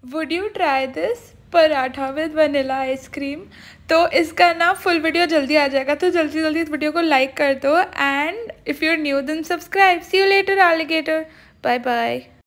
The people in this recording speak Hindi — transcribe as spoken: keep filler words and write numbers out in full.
Would you try this paratha with vanilla ice cream. तो इसका ना फुल वीडियो जल्दी आ जाएगा, तो जल्दी जल्दी इस वीडियो को लाइक कर दो and if you are new then subscribe. See you later alligator. Bye bye.